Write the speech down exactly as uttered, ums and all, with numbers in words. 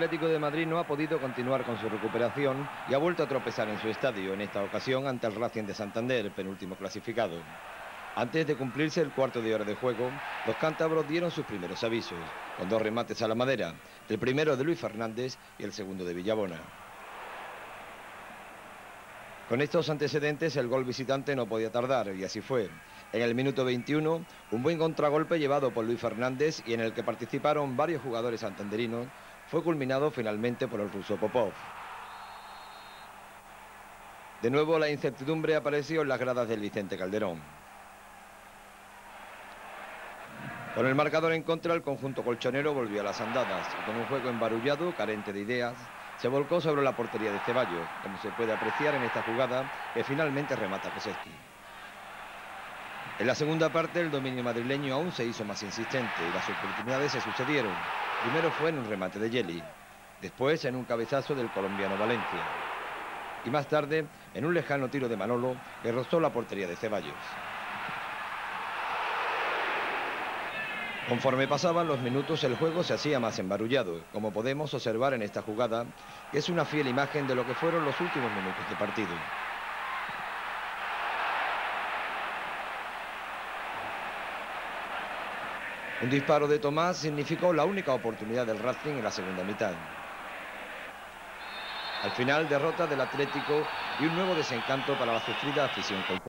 Atlético de Madrid no ha podido continuar con su recuperación y ha vuelto a tropezar en su estadio, en esta ocasión ante el Racing de Santander, penúltimo clasificado. Antes de cumplirse el cuarto de hora de juego, los cántabros dieron sus primeros avisos, con dos remates a la madera, el primero de Luis Fernández y el segundo de Villabona. Con estos antecedentes el gol visitante no podía tardar, y así fue. En el minuto veintiuno, un buen contragolpe llevado por Luis Fernández y en el que participaron varios jugadores santanderinos, fue culminado finalmente por el ruso Popov. De nuevo la incertidumbre apareció en las gradas del Vicente Calderón. Con el marcador en contra, el conjunto colchonero volvió a las andadas y con un juego embarullado, carente de ideas, se volcó sobre la portería de Ceballos, como se puede apreciar en esta jugada que finalmente remata Peseski. En la segunda parte, el dominio madrileño aún se hizo más insistente y las oportunidades se sucedieron. Primero fue en un remate de Yeli, después en un cabezazo del colombiano Valencia y más tarde en un lejano tiro de Manolo que rozó la portería de Ceballos. Conforme pasaban los minutos, el juego se hacía más embarullado, como podemos observar en esta jugada, que es una fiel imagen de lo que fueron los últimos minutos de partido. Un disparo de Tomás significó la única oportunidad del Racing en la segunda mitad. Al final, derrota del Atlético y un nuevo desencanto para la sufrida afición colchonera.